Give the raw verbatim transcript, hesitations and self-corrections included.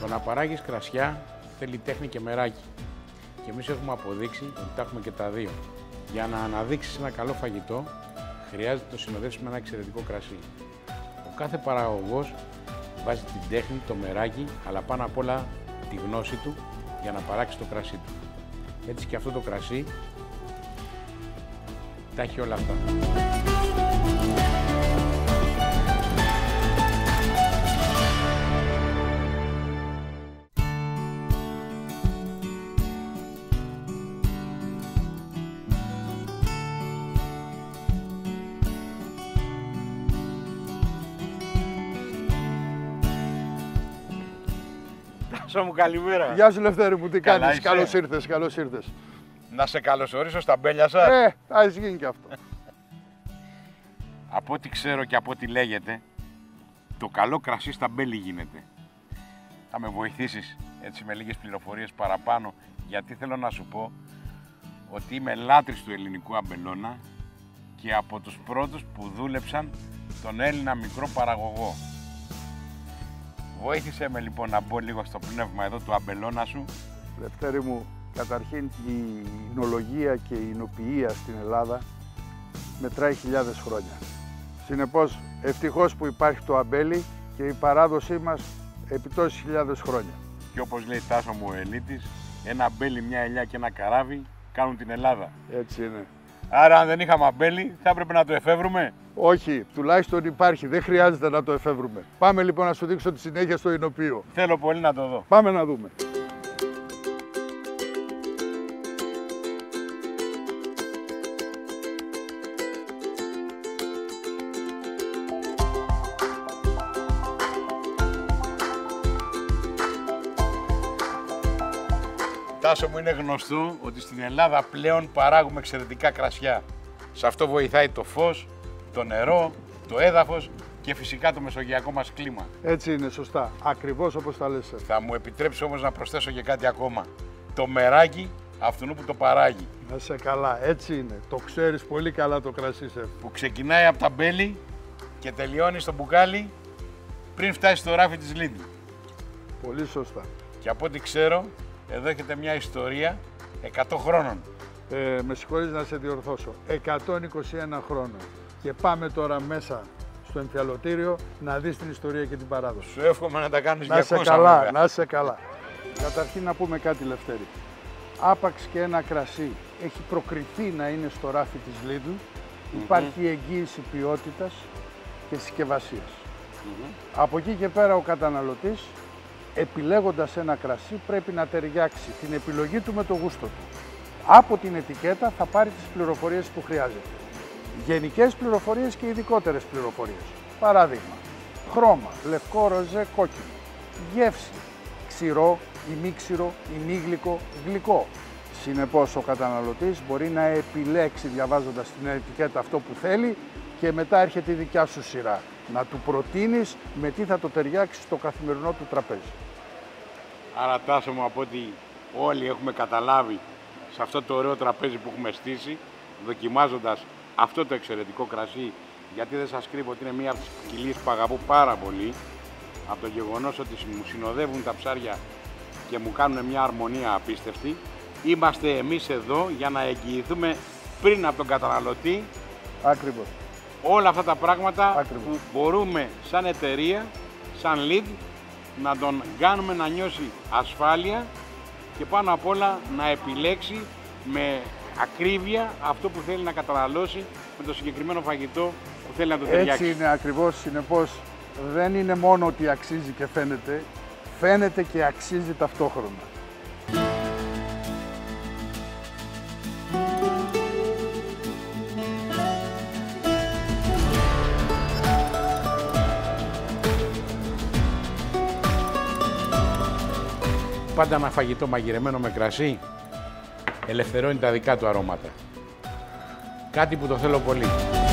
Το να παράγεις κρασιά θέλει τέχνη και μεράκι. Και εμείς έχουμε αποδείξει ότι τα έχουμε και τα δύο. Για να αναδείξεις ένα καλό φαγητό, χρειάζεται να το συνοδεύσεις με ένα εξαιρετικό κρασί. Ο κάθε παραγωγός βάζει την τέχνη, το μεράκι, αλλά πάνω απ' όλα τη γνώση του για να παράξει το κρασί του. Έτσι και αυτό το κρασί τα έχει όλα αυτά. Μου, καλημέρα. Γεια σου Λευτέρη μου, τι Καλά κάνεις, είσαι? καλώς ήρθες, καλώς ήρθες. Να σε καλωσορίσω στα μπέλια σας. Ε, ας γίνει και αυτό. Από ό,τι ξέρω και από ό,τι λέγεται, το καλό κρασί στα μπέλη γίνεται. Θα με βοηθήσεις έτσι με λίγες πληροφορίες παραπάνω, γιατί θέλω να σου πω ότι είμαι λάτρης του ελληνικού αμπελώνα και από τους πρώτους που δούλεψαν τον Έλληνα μικρό παραγωγό. Βοήθησε με λοιπόν να μπω λίγο στο πνεύμα εδώ του αμπελώνα σου. Λευτέρη μου, καταρχήν η εινολογία και η εινοποιία στην Ελλάδα μετράει χιλιάδες χρόνια. Συνεπώς, ευτυχώς που υπάρχει το αμπέλι και η παράδοσή μας επί τόσες χιλιάδες χρόνια. Και όπως λέει Τάσο μου ο Ελίτης, ένα αμπέλι, μια ελιά και ένα καράβι κάνουν την Ελλάδα. Έτσι είναι. Άρα αν δεν είχαμε αμπέλι θα έπρεπε να το εφεύρουμε. Όχι, τουλάχιστον υπάρχει, δεν χρειάζεται να το εφεύρουμε. Πάμε λοιπόν να σου δείξω τη συνέχεια στο εινοποιείο. Θέλω πολύ να το δω. Πάμε να δούμε. Τάσο μου, είναι γνωστό ότι στην Ελλάδα πλέον παράγουμε εξαιρετικά κρασιά. Σε αυτό βοηθάει το φως, το νερό, το έδαφος και φυσικά το μεσογειακό μας κλίμα. Έτσι είναι, σωστά. Ακριβώς όπως τα λες. Θα μου επιτρέψει όμως να προσθέσω και κάτι ακόμα. Το μεράκι αυτού που το παράγει. Να σε καλά, έτσι είναι. Το ξέρεις πολύ καλά το κρασί, σεφ. Που ξεκινάει από τα μπέλη και τελειώνει στο μπουκάλι πριν φτάσει στο ράφι της Lidl. Πολύ σωστά. Και από ό,τι ξέρω, εδώ έχετε μια ιστορία εκατό χρόνων. Ε, με συγχωρείς να σε διορθώσω. εκατόν είκοσι ένα χρόνων. Και πάμε τώρα μέσα στο εμφιαλωτήριο να δεις την ιστορία και την παράδοση. Σου εύχομαι να τα κάνεις Να σε διακόσια καλά, βέβαια. να σε καλά. Καταρχήν να πούμε κάτι, Λευτέρη. Άπαξ και ένα κρασί έχει προκριθεί να είναι στο ράφι της Lidl, mm-hmm. υπάρχει εγγύηση ποιότητας και συσκευασίας. Mm-hmm. Από εκεί και πέρα ο καταναλωτής, επιλέγοντας ένα κρασί, πρέπει να ταιριάξει την επιλογή του με το γούστο του. Από την ετικέτα θα πάρει τις πληροφορίες που χρειάζεται. Γενικές πληροφορίες και ειδικότερες πληροφορίες. Παράδειγμα, χρώμα, λευκό, ροζέ, κόκκινο. Γεύση, ξηρό, ημίξηρο, ημίγλυκο, γλυκό. Συνεπώς ο καταναλωτής μπορεί να επιλέξει διαβάζοντας την ετικέτα αυτό που θέλει και μετά έρχεται η δικιά σου σειρά. Να του προτείνεις με τι θα το ταιριάξει στο καθημερινό του τραπέζι. Άρα Τάσο μου, από ότι όλοι έχουμε καταλάβει σε αυτό το ωραίο τραπέζι που έχουμε στήσει, δοκιμάζοντας αυτό το εξαιρετικό κρασί, γιατί δεν σας κρύβω ότι είναι μία από τις ποικιλίες που αγαπώ πάρα πολύ, από το γεγονός ότι μου συνοδεύουν τα ψάρια και μου κάνουν μια αρμονία απίστευτη, είμαστε εμείς εδώ για να εγγυηθούμε πριν από τον καταναλωτή Ακριβώς. όλα αυτά τα πράγματα Ακριβώς. που μπορούμε σαν εταιρεία, σαν Lidl, να τον κάνουμε να νιώσει ασφάλεια και πάνω απ' όλα να επιλέξει με ακρίβεια αυτό που θέλει να καταναλώσει με το συγκεκριμένο φαγητό που θέλει να το ταιριάξει. Έτσι είναι ακριβώς, συνεπώς δεν είναι μόνο ότι αξίζει και φαίνεται, φαίνεται και αξίζει ταυτόχρονα. Πάντα ένα φαγητό μαγειρεμένο με κρασί ελευθερώνει τα δικά του αρώματα. Κάτι που το θέλω πολύ.